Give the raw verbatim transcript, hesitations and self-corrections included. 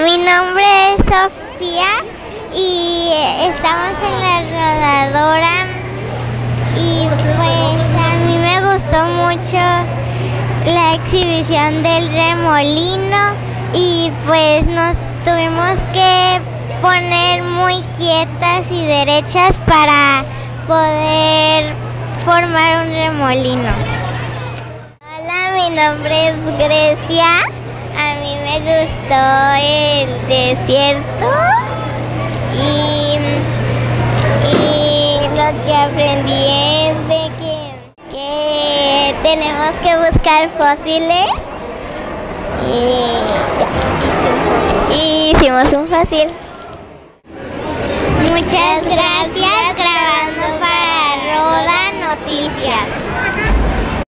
Mi nombre es Sofía y estamos en la Rodadora y pues a mí me gustó mucho la exhibición del remolino y pues nos tuvimos que poner muy quietas y derechas para poder formar un remolino. Hola, mi nombre es Grecia. A mí me gustó el desierto y, y lo que aprendí es de que, que tenemos que buscar fósiles y ya, y hicimos un fósil. Muchas gracias grabando para Rodanoticias.